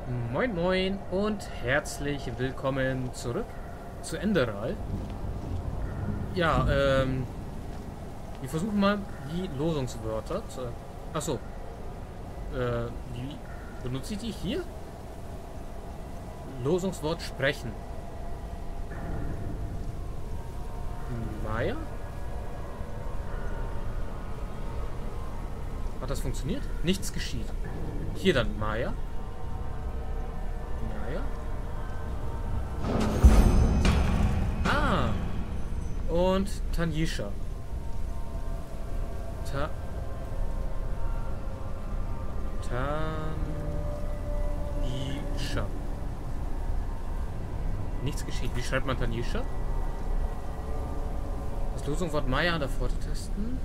Moin Moin und herzlich willkommen zurück zu Enderal. Ja, wir versuchen mal die Losungswörter zu... Achso. Wie benutze ich die hier? Losungswort sprechen. Maya? Hat das funktioniert? Nichts geschieht. Hier dann Maya. Ah! Und Tanisha. Tanisha. Nichts geschieht. Wie schreibt man Tanisha? Das Losungswort Maya davor testen.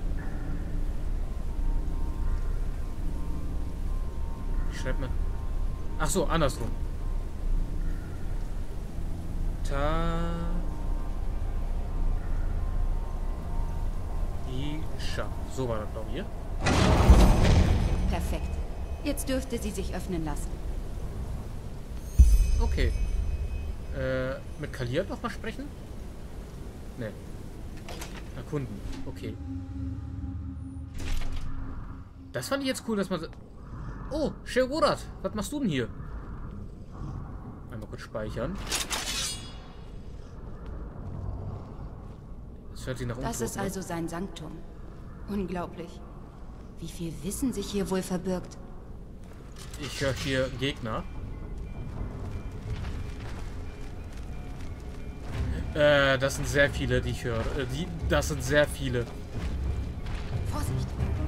Wie schreibt man? Ach so, andersrum. Tanisha. So war das, glaube ich. Perfekt. Jetzt dürfte sie sich öffnen lassen. Okay. Mit Kalia noch mal sprechen? Ne. Erkunden. Okay. Das fand ich jetzt cool, dass man... Oh, Sheorat, was machst du denn hier? Einmal kurz speichern. Das hört sich nach Das ist also sein Sanktum. Unglaublich. Wie viel Wissen sich hier wohl verbirgt? Ich höre hier Gegner. Das sind sehr viele, die ich höre. Das sind sehr viele. Vorsicht!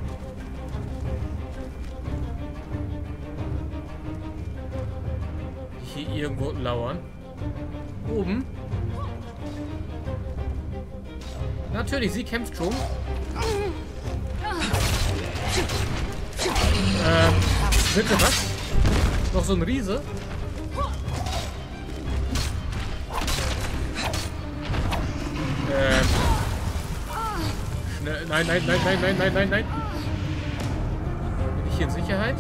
Die hier irgendwo lauern. Oben. Natürlich, sie kämpft schon. Bitte was? Noch so ein Riese? Schnell. Nein, nein, nein, nein, nein, nein, nein, nein. Bin ich hier in Sicherheit?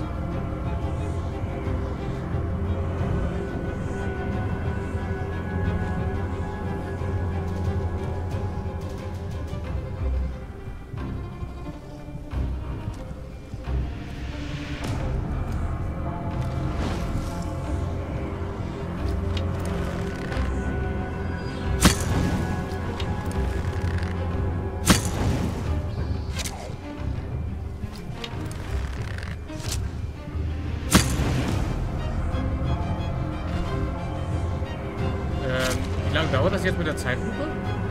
Wie lange dauert das jetzt mit der Zeitlupe?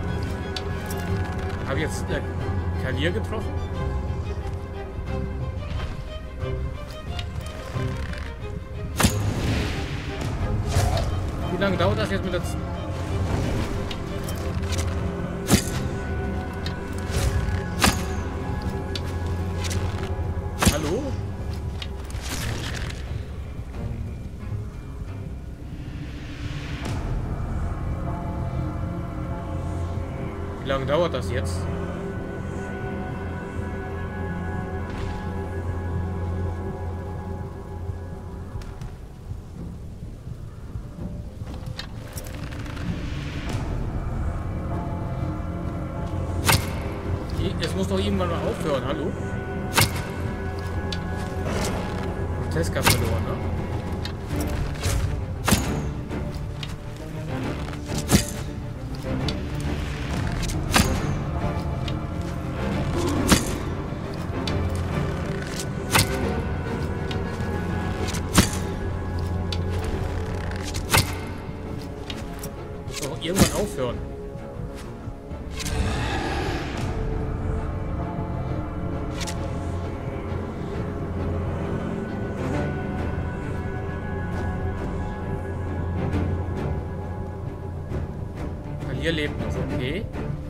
Habe ich jetzt Kalia getroffen? Wie lange dauert das jetzt mit der Hallo? Wie lange dauert das jetzt? Es muss doch irgendwann mal aufhören, hallo? Teska verloren, ne? Muss doch irgendwann aufhören. Hier lebt noch, okay.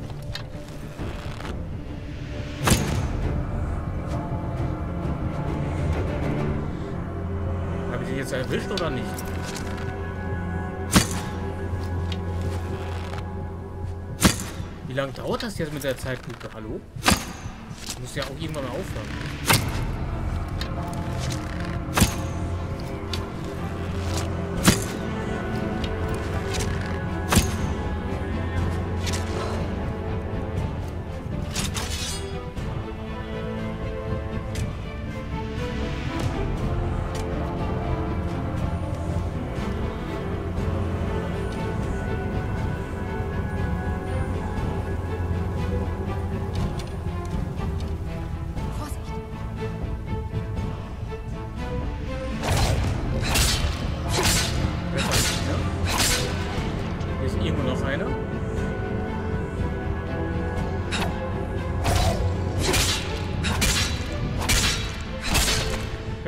Habe ich sie jetzt erwischt oder nicht? Wie lange dauert das jetzt mit der Zeitlupe? Hallo? Muss ja auch irgendwann mal aufhören.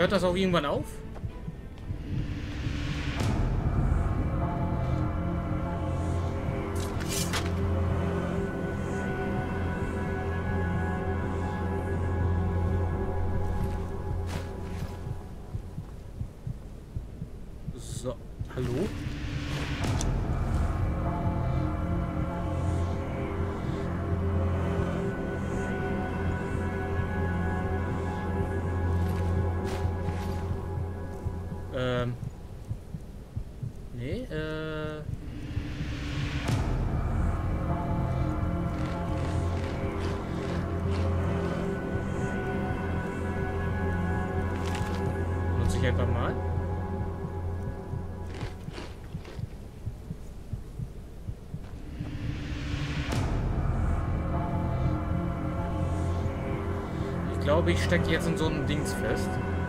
Hört das auch irgendwann auf? So, hallo? Nee, nutze ich einfach mal. Ich glaube, ich stecke jetzt in so einem Dings fest.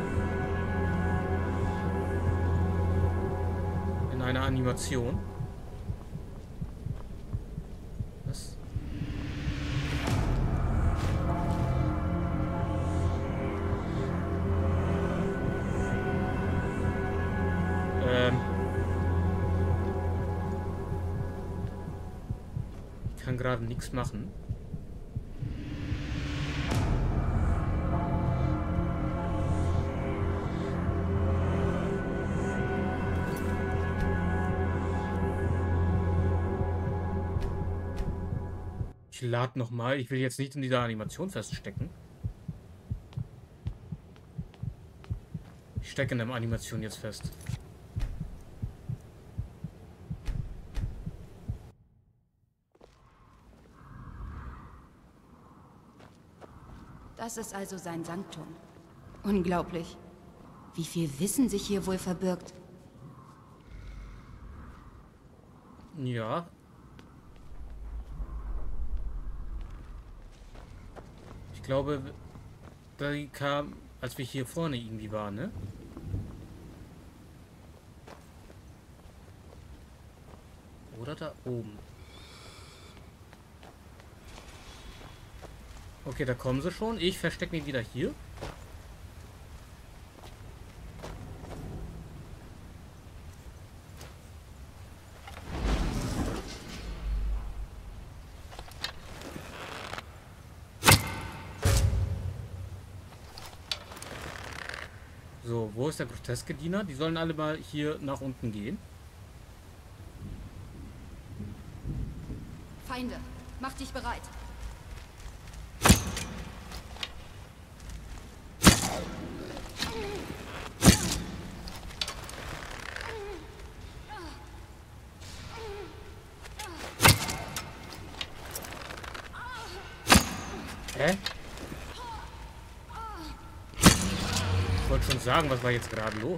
In einer Animation. Was? Ich kann gerade nichts machen. Ich lade nochmal. Ich will jetzt nicht in dieser Animation feststecken. Ich stecke in der Animation jetzt fest. Das ist also sein Sanktum. Unglaublich. Wie viel Wissen sich hier wohl verbirgt. Ja. Ich glaube, da kam, als wir hier vorne irgendwie waren, ne? Oder da oben. Okay, da kommen sie schon. Ich verstecke mich wieder hier. So, wo ist der groteske Diener? Die sollen alle mal hier nach unten gehen. Feinde, mach dich bereit. Hä? Ich wollte schon sagen, was war jetzt gerade los?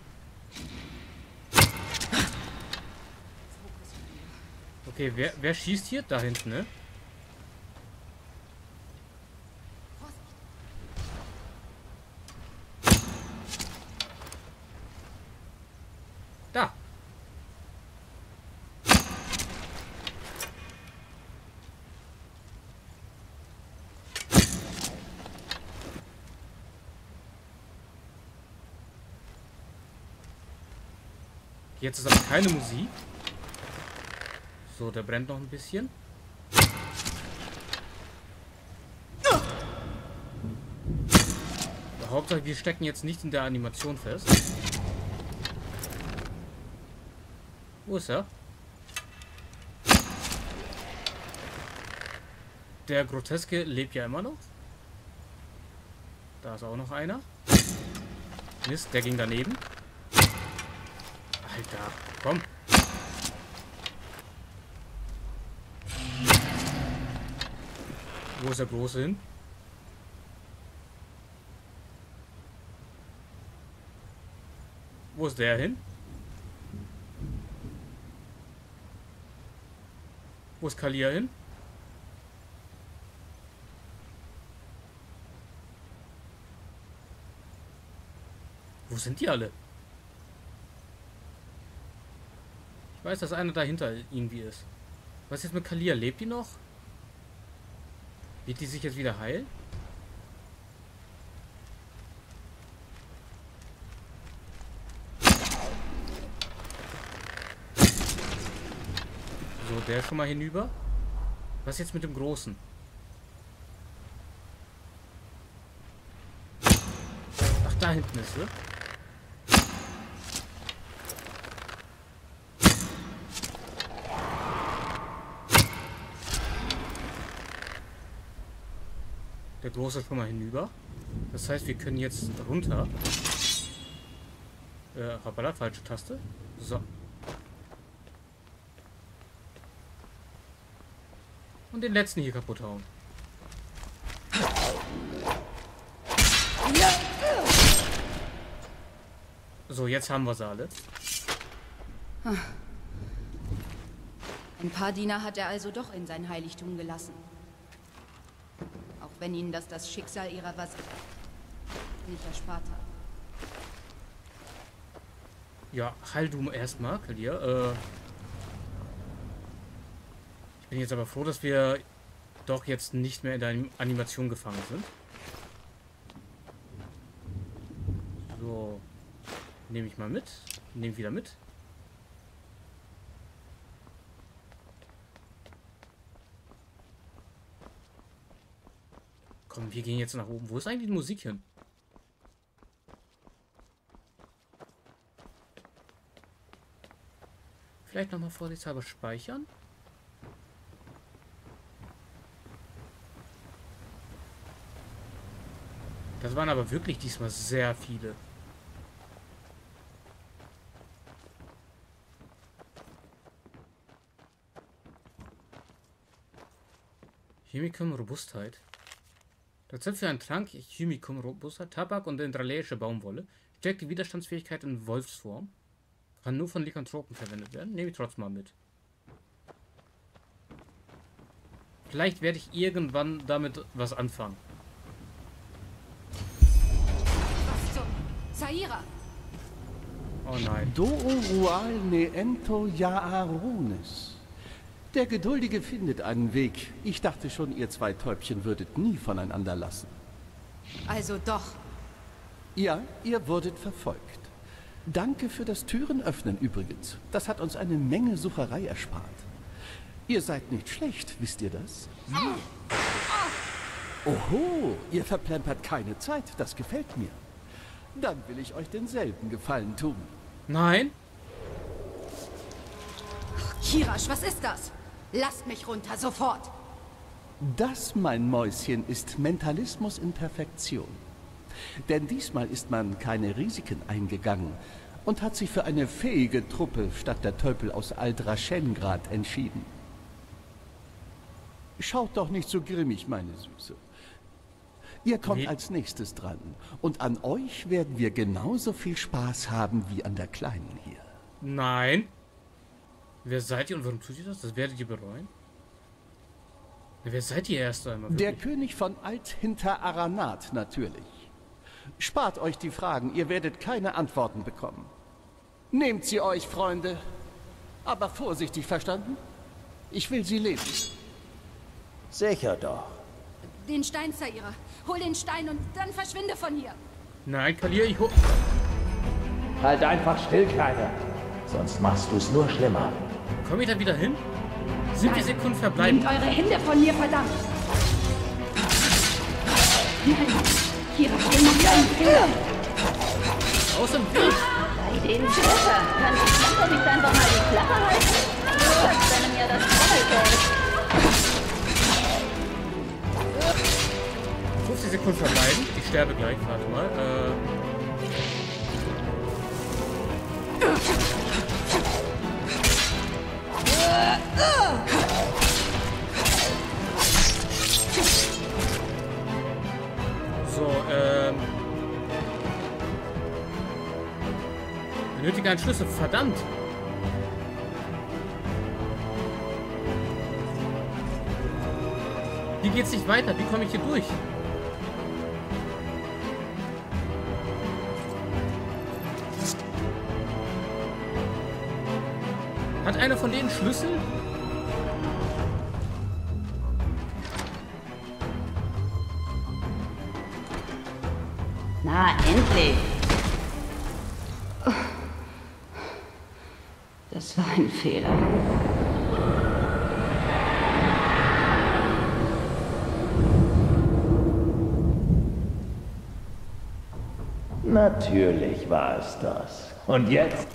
Okay, wer schießt hier? Da hinten, ne? Da. Jetzt ist aber keine Musik. So, der brennt noch ein bisschen. Aber Hauptsache, wir stecken jetzt nicht in der Animation fest. Wo ist er? Der Groteske lebt ja immer noch. Da ist auch noch einer. Mist, der ging daneben. Alter, komm. Wo ist der Große hin? Wo ist der hin? Wo ist Kalia hin? Wo sind die alle? Ich weiß, dass einer dahinter irgendwie ist. Was ist jetzt mit Kalia? Lebt die noch? Wird die sich jetzt wieder heilen? So, der schon mal hinüber. Was jetzt mit dem Großen? Ach, da hinten ist sie. Der Große schon mal hinüber. Das heißt, wir können jetzt runter. Hoppala, falsche Taste. So. Und den letzten hier kaputt hauen. So, jetzt haben wir sie alle. Ein paar Diener hat er also doch in sein Heiligtum gelassen. Auch wenn ihnen das Schicksal ihrer Vasallen nicht erspart hat. Ja, heil du erstmal, Kalir. Ich bin jetzt aber froh, dass wir doch jetzt nicht mehr in der Animation gefangen sind. So. Nehme ich mal mit. Nehme wieder mit. Komm, wir gehen jetzt nach oben. Wo ist eigentlich die Musik hin? Vielleicht nochmal vorsichtshalber speichern. Das waren aber wirklich diesmal sehr viele. Chemikum Robustheit. Rezept für einen Trank, Chemikum Robustheit, Tabak und intraleische Baumwolle. Stärkt die Widerstandsfähigkeit in Wolfsform. Kann nur von Lykanthropen verwendet werden. Nehme ich trotzdem mal mit. Vielleicht werde ich irgendwann damit was anfangen. Was zum... Zaira! Oh nein. Do rual ne ento jaarunes. Der Geduldige findet einen Weg. Ich dachte schon, ihr zwei Täubchen würdet nie voneinander lassen. Also doch. Ja, ihr wurdet verfolgt. Danke für das Türenöffnen übrigens. Das hat uns eine Menge Sucherei erspart. Ihr seid nicht schlecht, wisst ihr das? Oho, ihr verplempert keine Zeit. Das gefällt mir. Dann will ich euch denselben Gefallen tun. Nein? Kirasch, was ist das? Lasst mich runter, sofort! Das, mein Mäuschen, ist Mentalismus in Perfektion. Denn diesmal ist man keine Risiken eingegangen und hat sich für eine fähige Truppe statt der Tölpel aus Aldraschengrad entschieden. Schaut doch nicht so grimmig, meine Süße. Ihr kommt als nächstes dran. Und an euch werden wir genauso viel Spaß haben wie an der Kleinen hier. Nein. Wer seid ihr und warum tut ihr das? Das werdet ihr bereuen. Wer seid ihr erst einmal? Der König von Alt hinter Aranat natürlich. Spart euch die Fragen, ihr werdet keine Antworten bekommen. Nehmt sie euch, Freunde. Aber vorsichtig, verstanden? Ich will sie leben. Sicher doch. Den Stein, Zaira. Hol den Stein und dann verschwinde von hier. Nein, Kalir, ich hol... Halt einfach still, Kleiner. Sonst machst du es nur schlimmer. Komm ich da wieder hin? 7 Sekunden verbleiben. Nehmt eure Hände von mir, verdammt! Nein, Kira, steh noch deinen Finger! Aus dem Weg! Bei den Treffer kann die Klappe nicht einfach mal die Klappe halten? Du hast einem ja das Trommelfell. 50 Sekunden verbleiben. Ich sterbe gleich, warte mal. So, benötige einen Schlüssel, verdammt! Hier geht's nicht weiter, wie komme ich hier durch? Hat einer von denen Schlüssel? Na, endlich! Das war ein Fehler. Natürlich war es das. Und jetzt?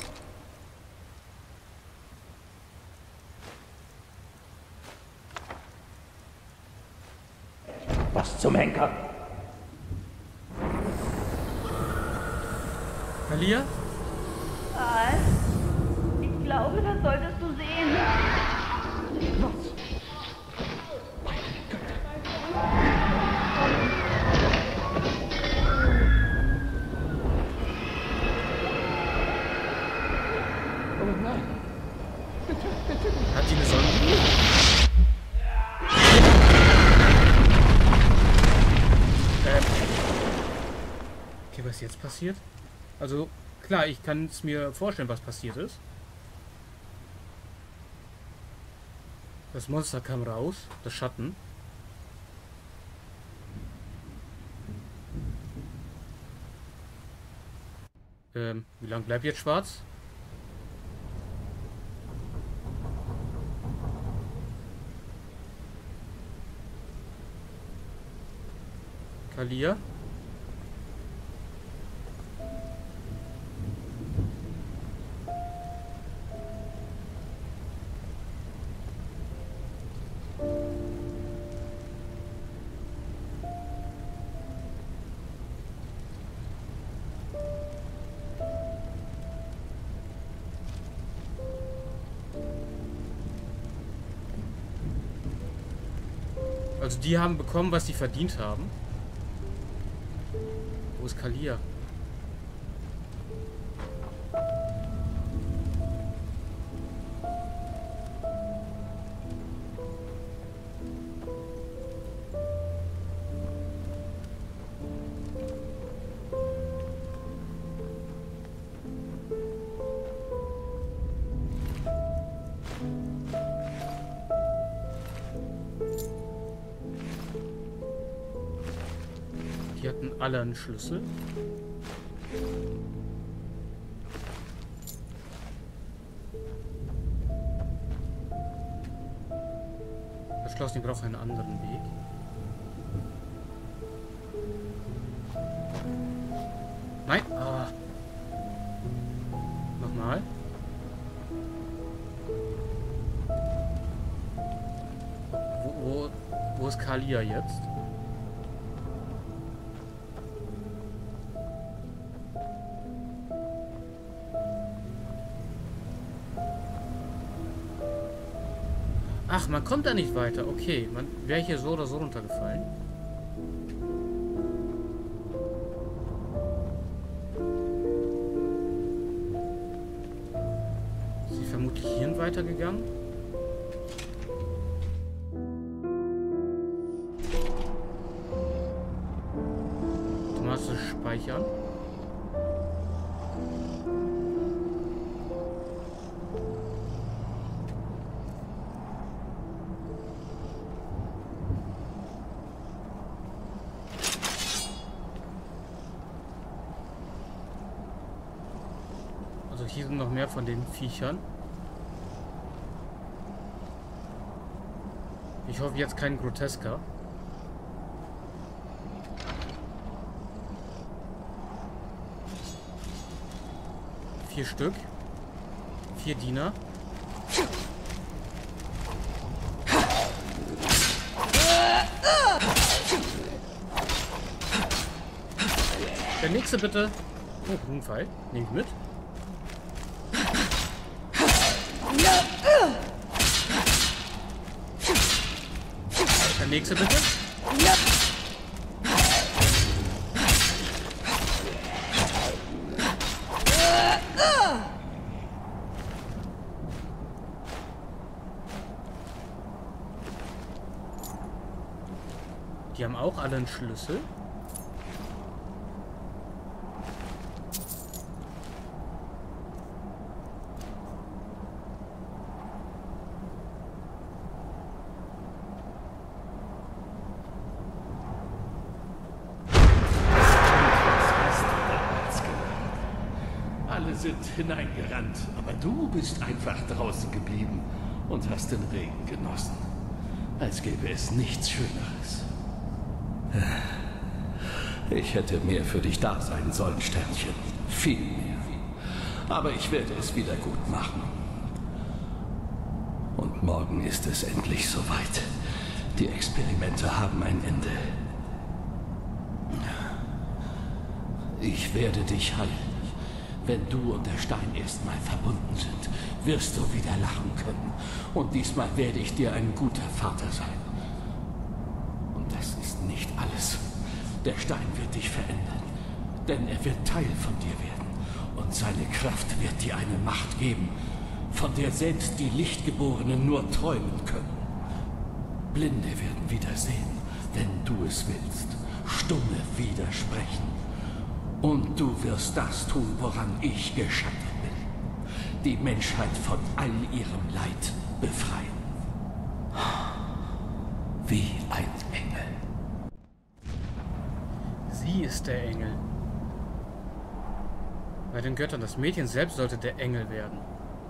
Was zum Henker? Kalia? Ich glaube, das solltest du sehen. Oh nein. Bitte, bitte nicht. Hat die eine Sonne? Okay, was jetzt passiert? Also, klar, ich kann es mir vorstellen, was passiert ist. Das Monster kam raus, das Schatten. Wie lang bleibt jetzt schwarz? Kalia? Also die haben bekommen, was sie verdient haben. Wo ist Kalia? Die hatten alle einen Schlüssel. Verschlossen, die brauchen einen anderen Weg. Nein! Ah. Nochmal. Wo ist Kalia jetzt? Ach, man kommt da nicht weiter. Okay, man wäre hier so oder so runtergefallen. Ist sie vermutlich hierhin weitergegangen? Automatisch speichern. Hier sind noch mehr von den Viechern. Ich hoffe jetzt kein Grotesker. Vier Stück. 4 Diener. Der nächste bitte. Oh, Grünpfeil. Nehme ich mit. Der nächste bitte. Die haben auch alle einen Schlüssel. Alle sind hineingerannt, aber du bist einfach draußen geblieben und hast den Regen genossen. Als gäbe es nichts Schöneres. Ich hätte mehr für dich da sein sollen, Sternchen. Viel mehr. Aber ich werde es wieder gut machen. Und morgen ist es endlich soweit. Die Experimente haben ein Ende. Ich werde dich heilen. Wenn du und der Stein erstmal verbunden sind, wirst du wieder lachen können. Und diesmal werde ich dir ein guter Vater sein. Und das ist nicht alles. Der Stein wird dich verändern, denn er wird Teil von dir werden. Und seine Kraft wird dir eine Macht geben, von der selbst die Lichtgeborenen nur träumen können. Blinde werden wieder sehen, wenn du es willst. Stumme wieder sprechen. Und du wirst das tun, woran ich gescheitert bin. Die Menschheit von all ihrem Leid befreien. Wie ein Engel. Sie ist der Engel. Bei den Göttern, das Mädchen selbst sollte der Engel werden.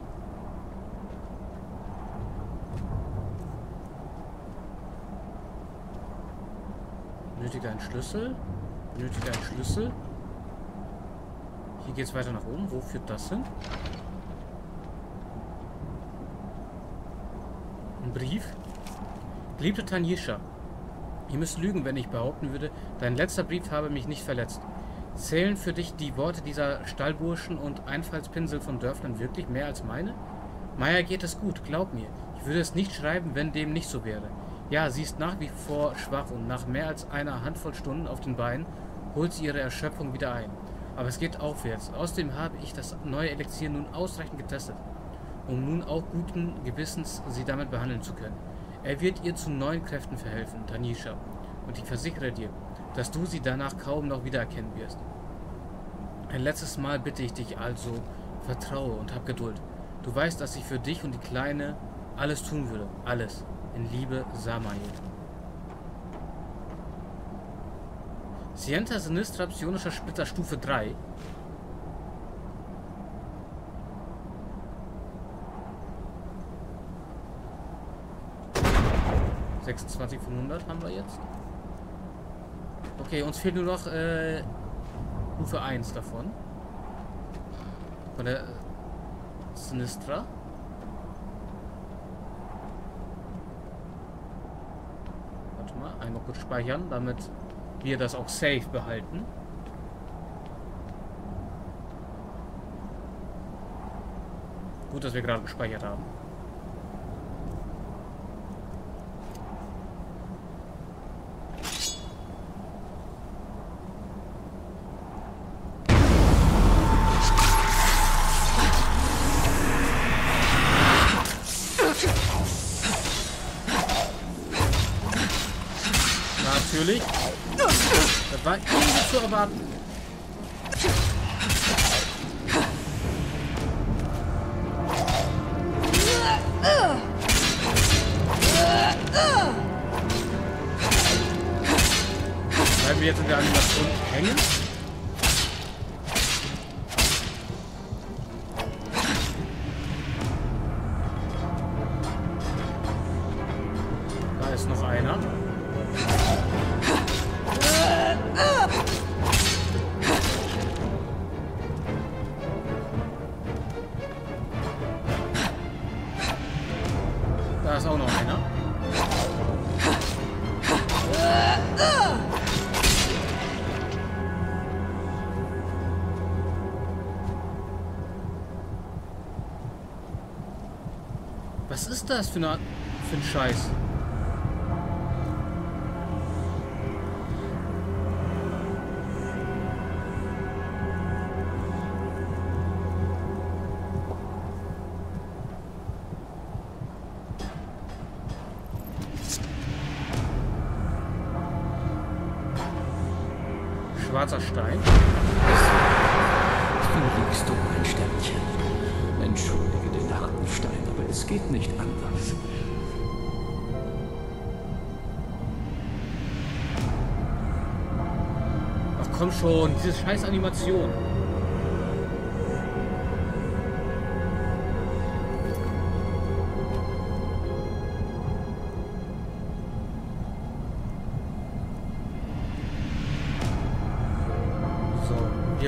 Benötige einen Schlüssel. Benötige einen Schlüssel. Hier geht es weiter nach oben. Wo führt das hin? Ein Brief. Geliebte Tanisha, ihr müsst lügen, wenn ich behaupten würde, dein letzter Brief habe mich nicht verletzt. Zählen für dich die Worte dieser Stallburschen und Einfallspinsel von Dörflern wirklich mehr als meine? Maya geht es gut, glaub mir. Ich würde es nicht schreiben, wenn dem nicht so wäre. Ja, sie ist nach wie vor schwach und nach mehr als einer Handvoll Stunden auf den Beinen holt sie ihre Erschöpfung wieder ein. Aber es geht aufwärts. Außerdem habe ich das neue Elixier nun ausreichend getestet, um nun auch guten Gewissens sie damit behandeln zu können. Er wird ihr zu neuen Kräften verhelfen, Tanisha. Und ich versichere dir, dass du sie danach kaum noch wiedererkennen wirst. Ein letztes Mal bitte ich dich also, vertraue und hab Geduld. Du weißt, dass ich für dich und die Kleine alles tun würde. Alles. In Liebe, Samael. Sienta Sinistra psionischer Splitter Stufe 3. (26 von 100) haben wir jetzt. Okay, uns fehlt nur noch Stufe 1 davon. Von der Sinistra. Warte mal, einmal kurz speichern, damit wir das auch safe behalten. Gut, dass wir gerade gespeichert haben. Natürlich. Das war irgendwie zu erwarten. Bleiben wir jetzt in der Animation hängen? Da ist noch einer. Da ist auch noch einer. Was ist das für ein Scheiß? Schwarzer Stein. Wie liegst du, mein Sternchen? Entschuldige den harten Stein, aber es geht nicht anders. Ach komm schon, diese scheiß Animation.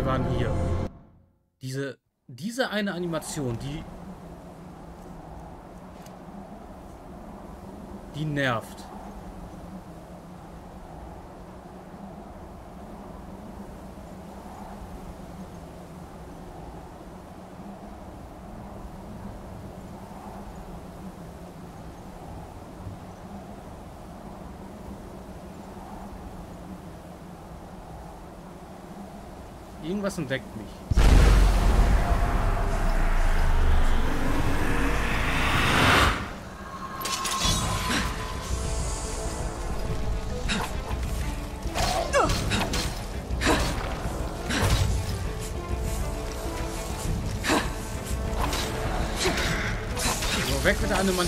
wir waren hier. Diese eine Animation, die nervt. Irgendwas entdeckt mich. So, weg mit der Anomalie.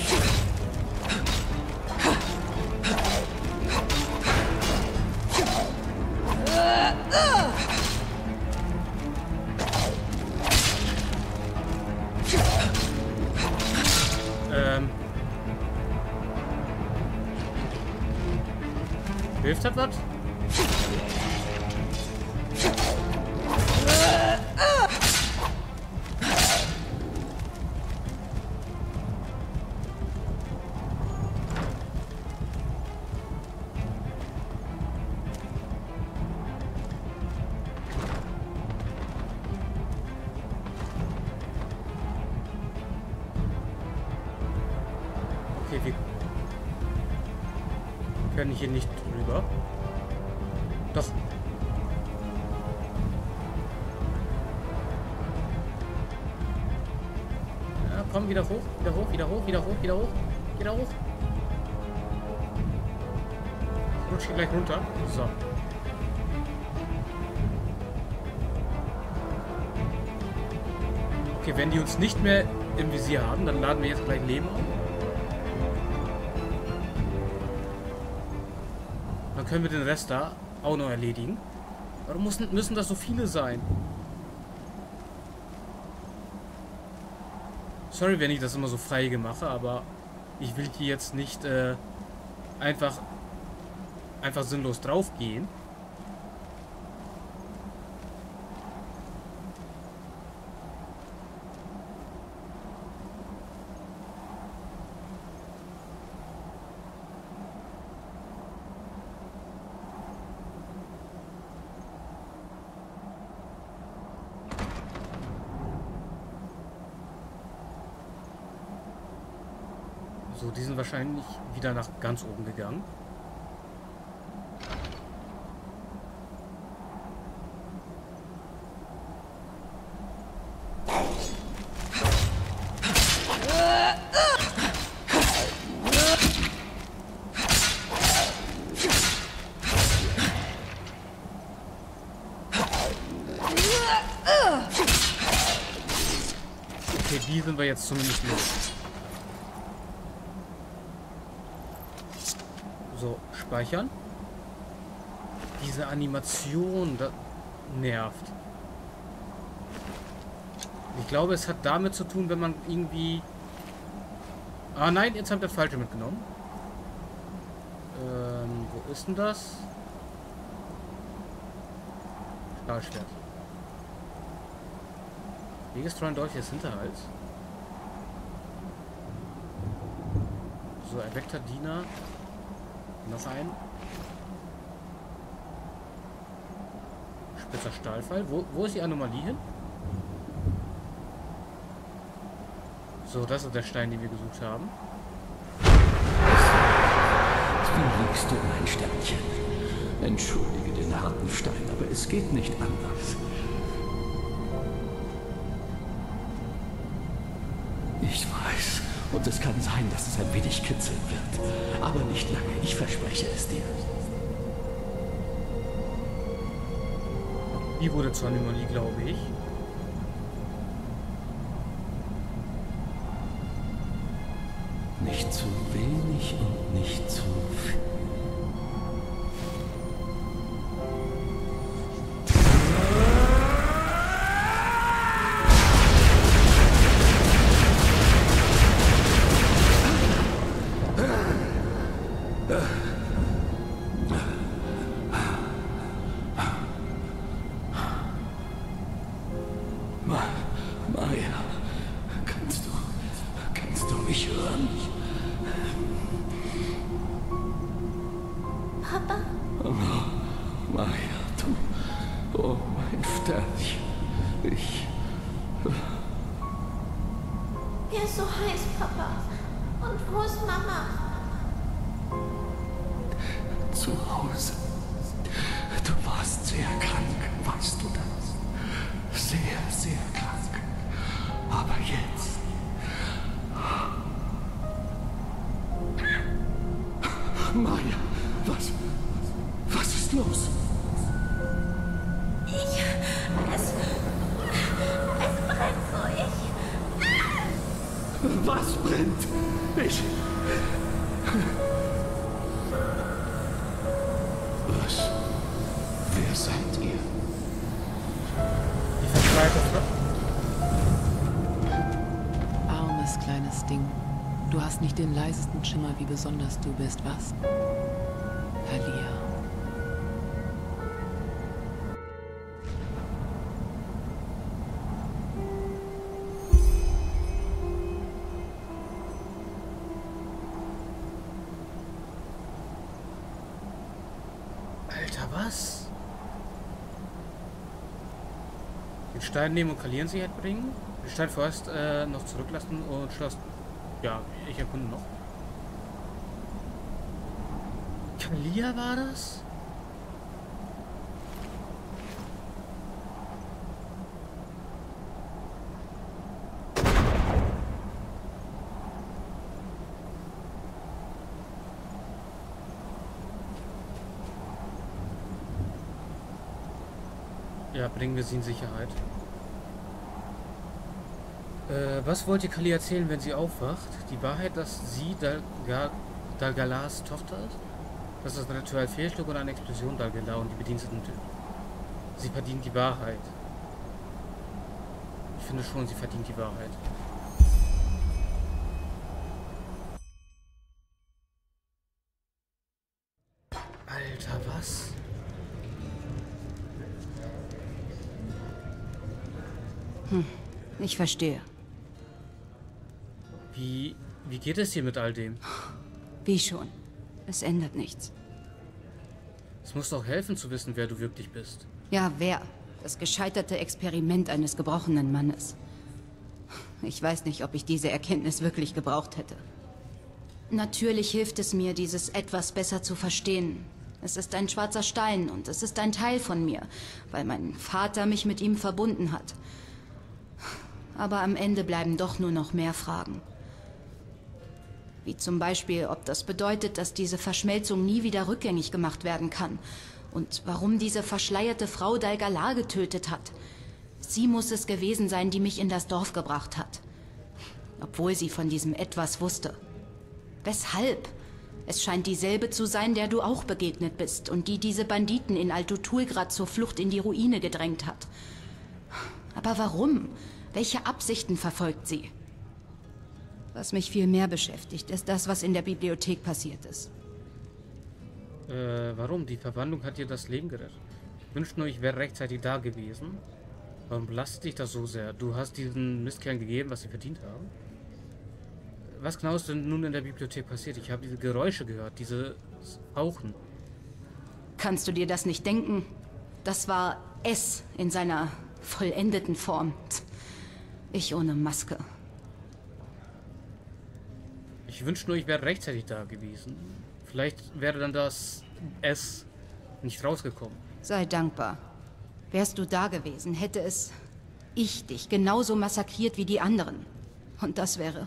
Hilft das was? Okay, wir können hier nicht drüber. Doch. Ja, komm, wieder hoch, wieder hoch, wieder hoch, wieder hoch, wieder hoch, wieder hoch. Ich rutsche hier gleich runter. So. Okay, wenn die uns nicht mehr im Visier haben, dann laden wir jetzt gleich Leben auf. Dann können wir den Rest da auch noch erledigen. Warum müssen das so viele sein? Sorry, wenn ich das immer so feige mache, aber ich will hier jetzt nicht einfach sinnlos draufgehen. So, die sind wahrscheinlich wieder nach ganz oben gegangen. Okay, die sind wir jetzt zumindest los. So, speichern. Diese Animation, das nervt. Ich glaube, es hat damit zu tun, wenn man irgendwie... Ah nein, jetzt habt ihr das Falsche mitgenommen. Wo ist denn das? Stahlschwert. Wegestreuen Dolch des Hinterhals. So, erweckter Diener. Noch ein. Spitzer Stahlpfeil. Wo ist die Anomalie hin? So, das ist der Stein, den wir gesucht haben. Wie liegst du, mein Sternchen? Entschuldige den harten Stein, aber es geht nicht anders. Ich weiß. Und es kann sein, dass es ein wenig kitzeln wird. Aber nicht lange, ich verspreche es dir. Die wurde zur Anomalie, glaube ich. Nicht zu wenig und nicht zu viel. mich hören? Papa? Oh, Maya, du. Oh, mein Sternchen. Ich. Mir ist so heiß, Papa. Und wo ist Mama? Zu Hause. Du warst sehr krank, weißt du das? Sehr, sehr krank. Aber jetzt. Maya, was ist los? Es brennt so. Was brennt? Was? Wer seid ihr? Die verschleierte Frau. Armes kleines Ding. Du hast nicht den leisesten Schimmer, wie besonders du bist, was? Halia. Alter, was? Den Stein nehmen und Kalierensicherheit bringen? Den Stein vorerst noch zurücklassen und Schloss. Ja, ich erkunde noch. Kalia war das? Ja, bringen wir sie in Sicherheit. Was wollt ihr Kalia erzählen, wenn sie aufwacht? Die Wahrheit, dass sie Dal-Galahs Tochter ist? Das ist ein Ritual Fehlschlag oder eine Explosion Dal-Galah und die Bediensteten töten. Sie verdient die Wahrheit. Ich finde schon, sie verdient die Wahrheit. Alter, was? Ich verstehe. Wie geht es dir mit all dem? Wie schon. Es ändert nichts. Es muss doch helfen zu wissen, wer du wirklich bist. Ja, wer? Das gescheiterte Experiment eines gebrochenen Mannes. Ich weiß nicht, ob ich diese Erkenntnis wirklich gebraucht hätte. Natürlich hilft es mir, dieses etwas besser zu verstehen. Es ist ein schwarzer Stein und es ist ein Teil von mir, weil mein Vater mich mit ihm verbunden hat. Aber am Ende bleiben doch nur noch mehr Fragen. Wie zum Beispiel, ob das bedeutet, dass diese Verschmelzung nie wieder rückgängig gemacht werden kann. Und warum diese verschleierte Frau Dal-Galah getötet hat. Sie muss es gewesen sein, die mich in das Dorf gebracht hat. Obwohl sie von diesem Etwas wusste. Weshalb? Es scheint dieselbe zu sein, der du auch begegnet bist und die diese Banditen in Altutulgrad zur Flucht in die Ruine gedrängt hat. Aber warum? Welche Absichten verfolgt sie? Was mich viel mehr beschäftigt, ist das, was in der Bibliothek passiert ist. Warum? Die Verwandlung hat dir das Leben gerettet. Ich wünschte nur, ich wäre rechtzeitig da gewesen. Warum belastet dich das so sehr? Du hast diesen Mistkerlen gegeben, was sie verdient haben. Was genau ist denn nun in der Bibliothek passiert? Ich habe diese Geräusche gehört, diese Hauchen. Kannst du dir das nicht denken? Das war es in seiner vollendeten Form. Ich ohne Maske. Ich wünschte nur, ich wäre rechtzeitig da gewesen. Vielleicht wäre dann das S nicht rausgekommen. Sei dankbar. Wärst du da gewesen, hätte es ich dich genauso massakriert wie die anderen. Und das wäre...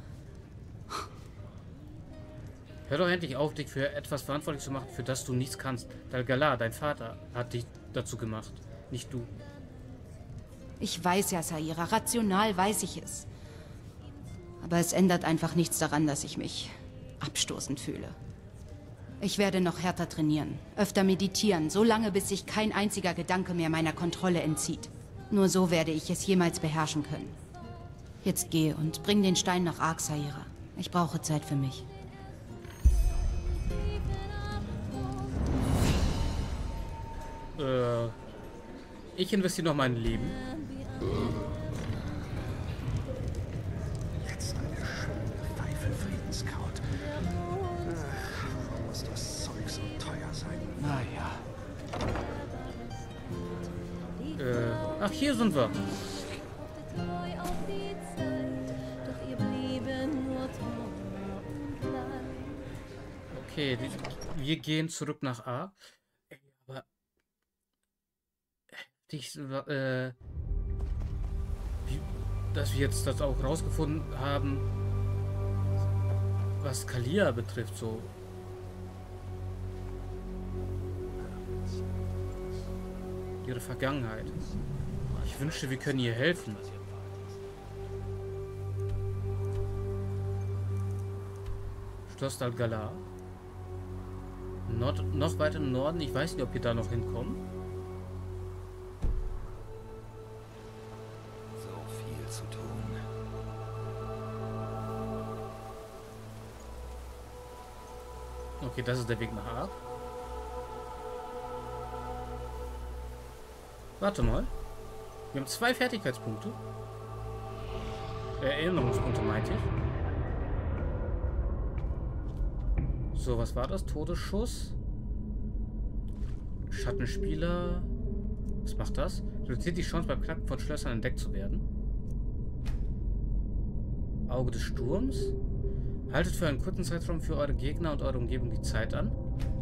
Hör doch endlich auf, dich für etwas verantwortlich zu machen, für das du nichts kannst. Dal-Galah, dein Vater, hat dich dazu gemacht, nicht du. Ich weiß ja, Saira, rational weiß ich es. Aber es ändert einfach nichts daran, dass ich mich abstoßend fühle. Ich werde noch härter trainieren, öfter meditieren, so lange, bis sich kein einziger Gedanke mehr meiner Kontrolle entzieht. Nur so werde ich es jemals beherrschen können. Jetzt geh und bring den Stein nach Ark, Saira. Ich brauche Zeit für mich. Ich investiere noch mein Leben. Jetzt eine schöne Ach, hier sind wir. Okay, wir gehen zurück nach A. Aber dass wir jetzt das auch rausgefunden haben, was Kalia betrifft, so. Ihre Vergangenheit. Ich wünschte, wir können ihr helfen. Schloss Dal Galar. Noch weiter im Norden. Ich weiß nicht, ob wir da noch hinkommen. So viel zu tun. Okay, das ist der Weg nach Ark. Warte mal. Wir haben 2 Fertigkeitspunkte. Erinnerungspunkte meinte ich. So, was war das? Todesschuss. Schattenspieler. Was macht das? Reduziert die Chance beim Knacken von Schlössern entdeckt zu werden. Auge des Sturms. Haltet für einen kurzen Zeitraum für eure Gegner und eure Umgebung die Zeit an.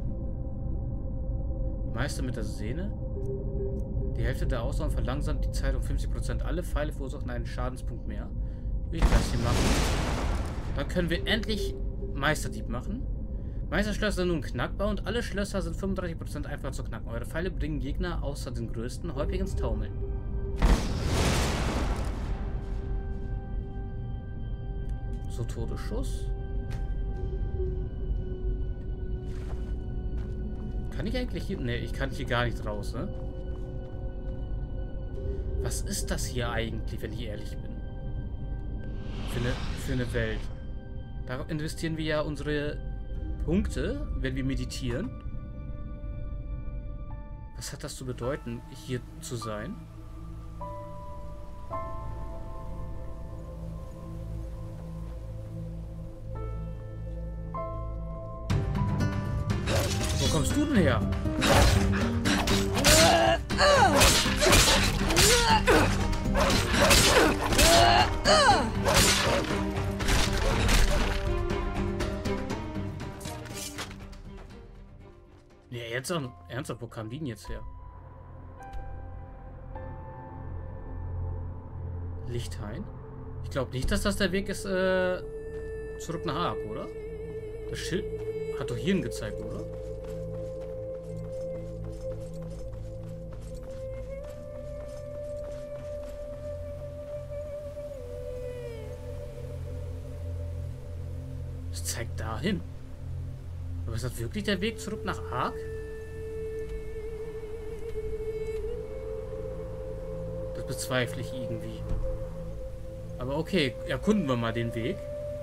Meister mit der Sehne. Die Hälfte der Ausdauer verlangsamt die Zeit um 50%. Alle Pfeile verursachen einen Schadenspunkt mehr. Ich kann es hier machen. Dann können wir endlich Meisterdieb machen. Meisterschlösser sind nun knackbar und alle Schlösser sind 35% einfacher zu knacken. Eure Pfeile bringen Gegner außer den größten häufig ins Taumeln. So, Todesschuss. Kann ich eigentlich hier... Ne, ich kann hier gar nicht raus, ne? Was ist das hier eigentlich, wenn ich ehrlich bin? Für eine Welt. Da investieren wir ja unsere Punkte, wenn wir meditieren. Was hat das zu bedeuten, hier zu sein? Wo kommst du denn her? Ja, jetzt auch ernsthaft, wo kam die denn jetzt her? Lichthain? Ich glaube nicht, dass das der Weg ist, zurück nach Ark, oder? Das Schild hat doch hier gezeigt, oder? Es zeigt dahin. Aber ist das wirklich der Weg zurück nach Ark? Das bezweifle ich irgendwie. Aber okay, erkunden wir mal den Weg.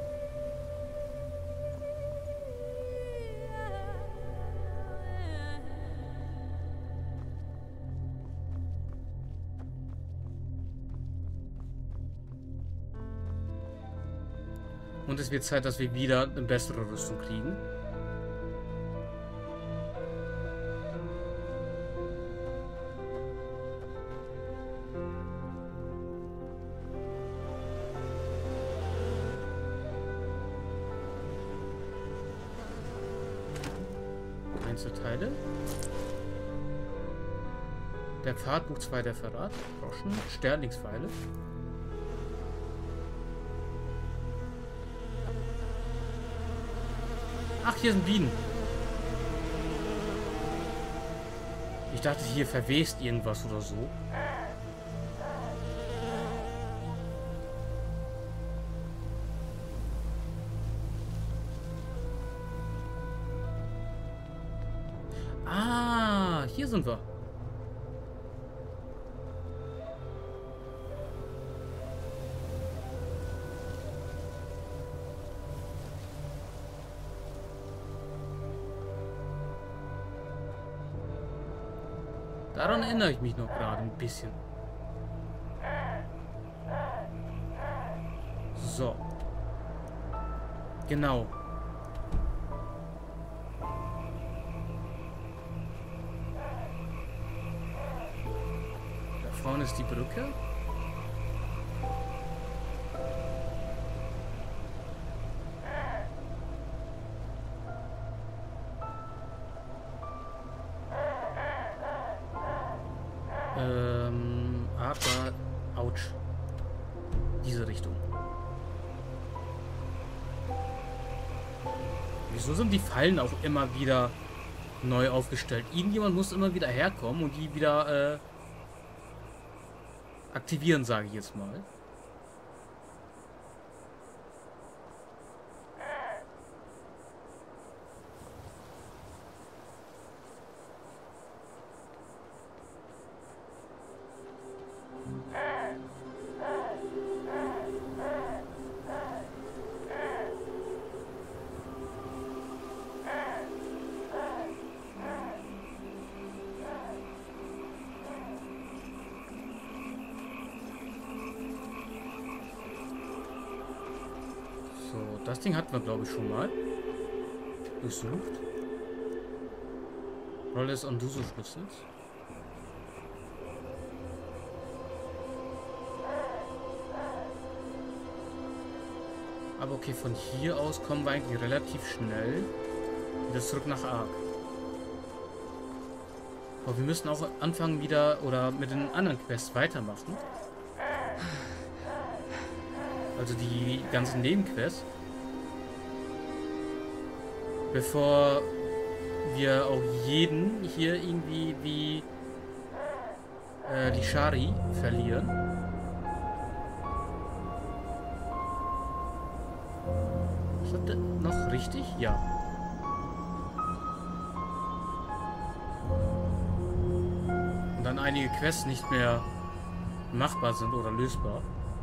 Und es wird Zeit, dass wir wieder eine bessere Rüstung kriegen. Einzelteile. Der Pfadbuch 2, der Verrat. Groschen. Sterlingspfeile. Ach, hier sind Bienen. Ich dachte, hier verwest irgendwas oder so. Ah, hier sind wir. Daran erinnere ich mich noch gerade ein bisschen. So. Genau. Da vorne ist die Brücke. Aber... Autsch. Diese Richtung. Wieso sind die Fallen auch immer wieder neu aufgestellt? Irgendjemand muss immer wieder herkommen und die wieder aktivieren, sage ich jetzt mal. Das Ding hatten wir, glaube ich, schon mal durchsucht. Rolle des Anduso-Schlüssels. Aber okay, von hier aus kommen wir eigentlich relativ schnell wieder zurück nach Ark. Aber wir müssen auch anfangen wieder oder mit den anderen Quests weitermachen. Also die ganzen Nebenquests. Bevor wir auch jeden hier irgendwie wie die Shari verlieren. Ist das noch richtig? Ja. Und dann einige Quests nicht mehr machbar sind oder lösbar.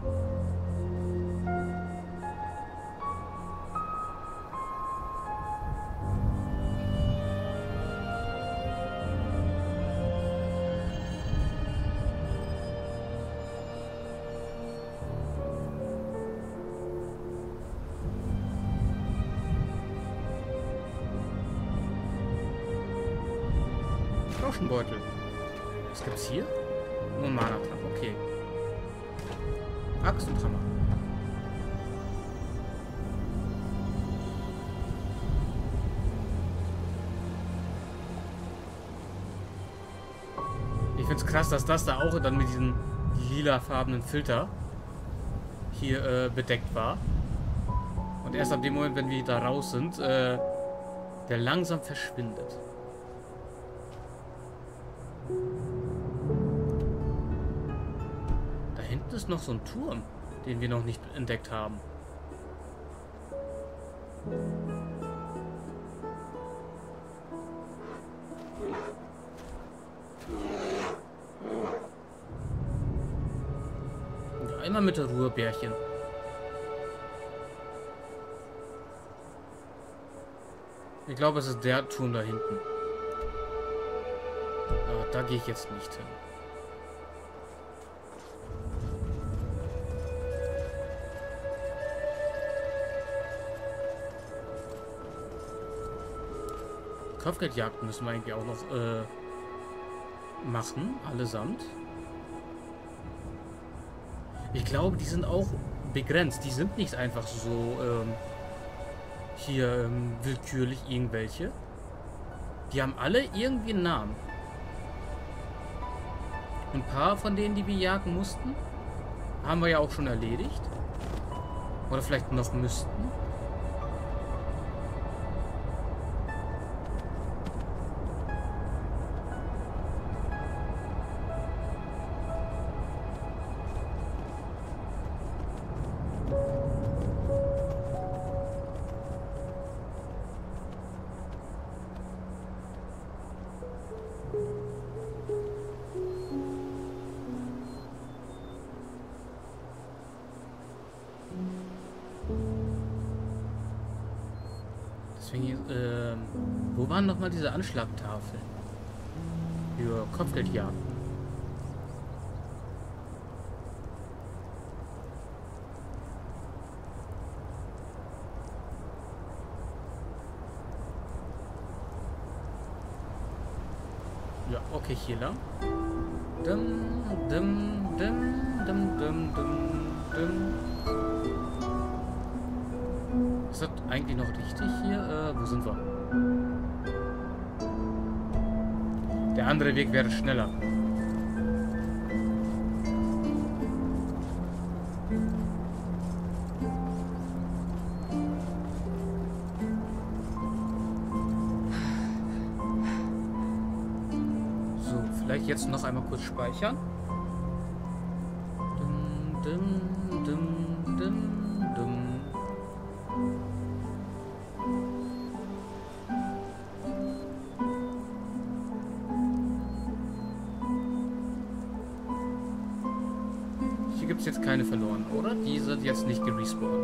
Beutel. Was gibt's hier? Nur Mana-Trank, okay. Axt und Hammer. Ich find's krass, dass das da auch dann mit diesem lilafarbenen Filter hier bedeckt war. Und erst ab dem Moment, wenn wir da raus sind, der langsam verschwindet. Da hinten ist noch so ein Turm, den wir noch nicht entdeckt haben. Und einmal mit der Ruhe, Bärchen. Ich glaube, es ist der Turm da hinten. Aber da gehe ich jetzt nicht hin. Kopfgeldjagden müssen wir eigentlich auch noch machen, allesamt. Ich glaube, die sind auch begrenzt. Die sind nicht einfach so hier willkürlich irgendwelche. Die haben alle irgendwie einen Namen. Und ein paar von denen, die wir jagen mussten, haben wir ja auch schon erledigt. Oder vielleicht noch müssten. Wo waren nochmal diese Anschlagtafeln? Für Kopfgeldjagden. Ja, okay, hier lang. Ist das eigentlich noch richtig hier? Wo sind wir? Der andere Weg wäre schneller. So, vielleicht jetzt noch einmal kurz speichern. Hier gibt es jetzt keine verloren, oder? Die sind jetzt nicht gerespawnt.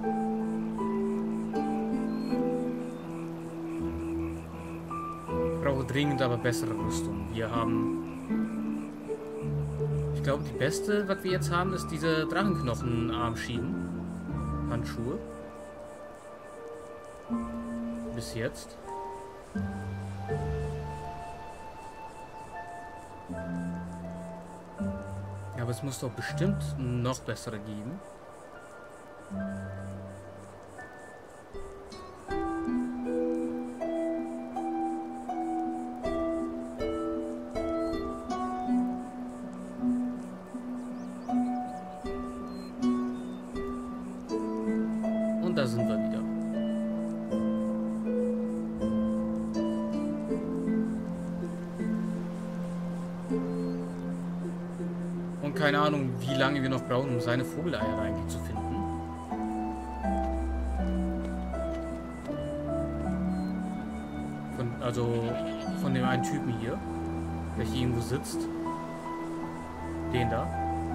Ich brauche dringend aber bessere Rüstung. Wir haben... Ich glaube, die beste, was wir jetzt haben, ist diese Drachenknochen-Armschienen. Handschuhe. Bis jetzt. Ja, aber es muss doch bestimmt noch bessere geben. Und da sind wir wieder. Und keine Ahnung, wie lange wir noch brauchen, um seine Vogeleier eigentlich zu finden. Von dem einen Typen hier, der hier irgendwo sitzt. Den da.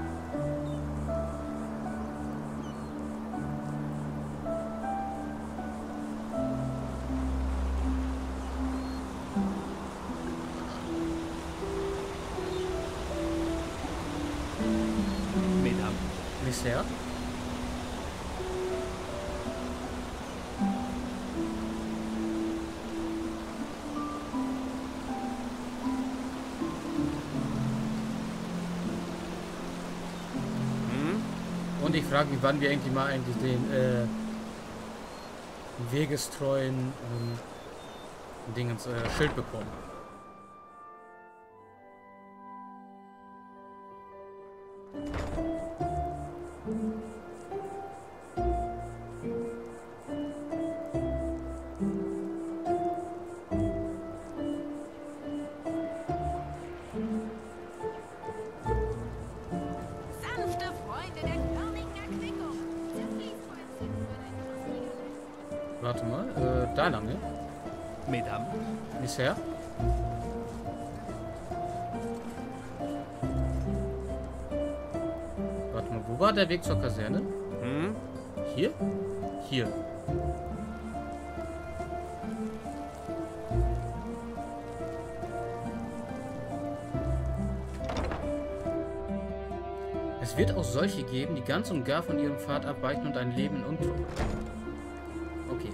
Bisher. Und ich frage mich, wann wir eigentlich mal den wegestreuen Dingens Schild bekommen. Warte mal, da lange. Mesdames. Bisher. Warte mal, wo war der Weg zur Kaserne? Hier? Hier. Es wird auch solche geben, die ganz und gar von ihrem Pfad abweichen und ein Leben in Untreue. Okay.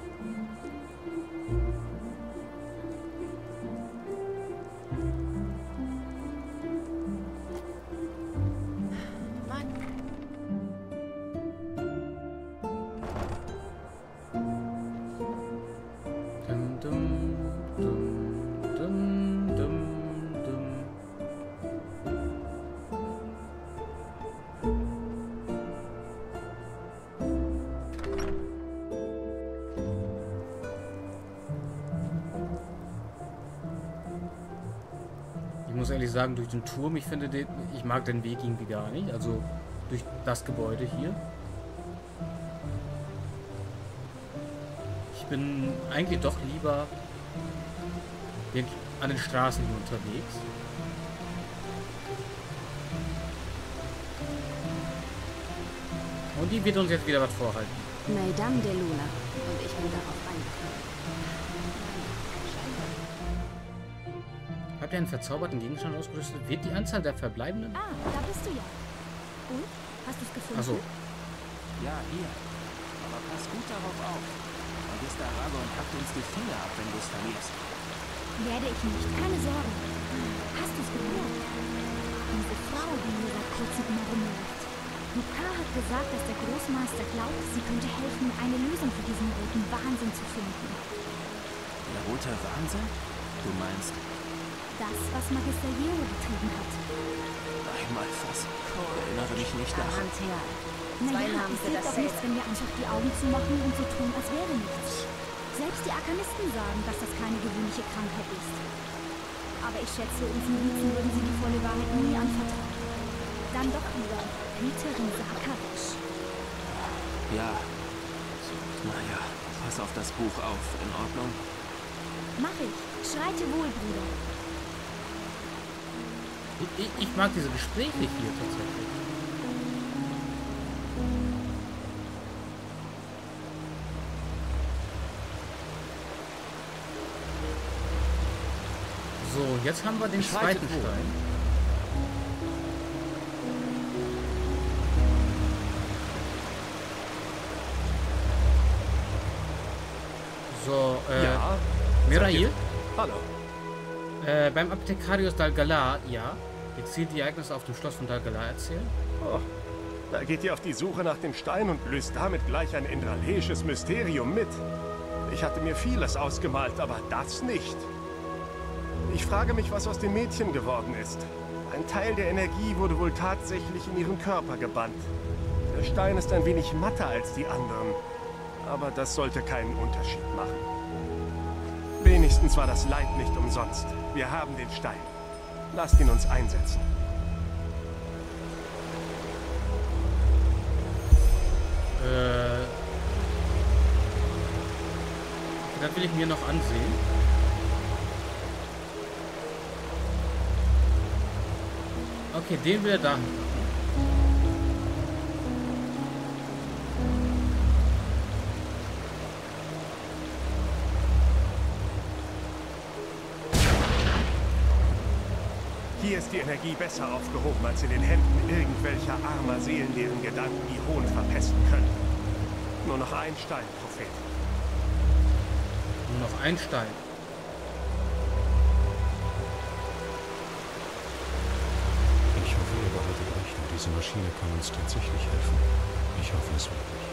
Ich muss ehrlich sagen, durch den Turm, ich mag den Weg irgendwie gar nicht. Also durch das Gebäude hier. Ich bin eigentlich doch lieber an den Straßen hier unterwegs. Und die wird uns jetzt wieder was vorhalten. Mesdames de Luna. Und ich bin darauf eingefallen. Habt ihr einen verzauberten Gegenstand ausgerüstet? Wird die Anzahl der Verbleibenden... Ah, da bist du ja. Und? Hast du es gefunden? Achso. Ja, hier. Aber pass gut darauf auf. Magister Aragorn hackt uns die Finger ab, wenn du es verlierst. Werde ich nicht. Keine Sorge. Hast du es gehört? Diese Frau, die hier seit kurzem immer rumläuft. Lukar hat gesagt, dass der Großmeister glaubt, sie könnte helfen, eine Lösung für diesen roten Wahnsinn zu finden. Der rote Wahnsinn? Du meinst... Das, was Magister Jero betrieben hat. Einmal fast. Erinnere mich nicht daran. Naja, es hilft auch nichts, wenn wir einfach die Augen zumachen und so tun, als wäre nichts. Selbst die Arkanisten sagen, dass das keine gewöhnliche Krankheit ist. Aber ich schätze, uns Milizen würden sie die volle Wahrheit nie anvertrauen. Dann doch lieber Hüterin Sakarisch. Ja. Naja, pass auf das Buch auf. In Ordnung? Mach ich. Schreite wohl, Bruder. Ich mag diese Gespräche hier tatsächlich. So, jetzt haben wir den zweiten Stein. So, ja. Mirail? Hallo. Beim Apothekarius Dal-Galar, ja. Gezielt die Ereignisse auf dem Schloss von Dal-Galar erzählen. Oh, da geht ihr auf die Suche nach dem Stein und löst damit gleich ein indraleisches Mysterium mit. Ich hatte mir vieles ausgemalt, aber das nicht. Ich frage mich, was aus dem Mädchen geworden ist. Ein Teil der Energie wurde wohl tatsächlich in ihren Körper gebannt. Der Stein ist ein wenig matter als die anderen, aber das sollte keinen Unterschied machen. Wenigstens war das Leid nicht umsonst. Wir haben den Stein. Lasst ihn uns einsetzen. Das will ich mir noch ansehen. Okay, den will er da. Hier ist die Energie besser aufgehoben als in den Händen irgendwelcher armer Seelen, deren Gedanken die Hohn verpesten können. Nur noch ein Stein, Prophet. Nur noch ein Stein. Ich hoffe, ihr behaltet recht und diese Maschine kann uns tatsächlich helfen. Ich hoffe es wirklich.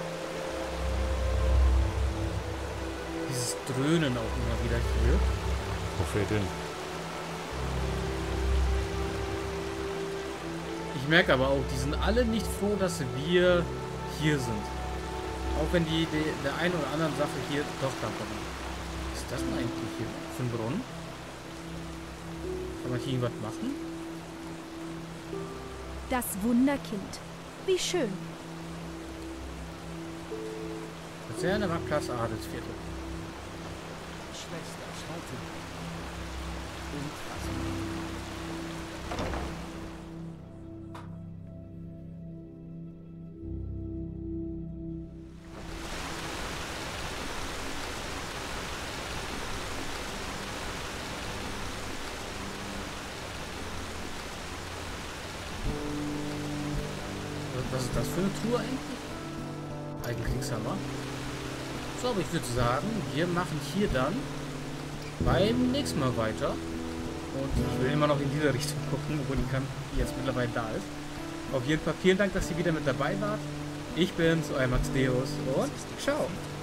Dieses Dröhnen auch immer wieder hier. Prophetin. Ich merke aber auch, die sind alle nicht froh, dass wir hier sind. Auch wenn die der einen oder anderen Sache hier doch dankbar sind. Was ist das denn eigentlich hier für ein Brunnen? Kann man hier irgendwas machen? Das Wunderkind. Wie schön. Kaserne Marktplatz Adelsviertel. Schwester, schalte. Was ist das für eine Tour eigentlich? Alten Kriegshammer. So, aber ich würde sagen, wir machen hier dann beim nächsten Mal weiter. Und ich will immer noch in diese Richtung gucken, obwohl die jetzt mittlerweile da ist. Auf jeden Fall vielen Dank, dass ihr wieder mit dabei wart. Ich bin's, euer Max Deus und ciao.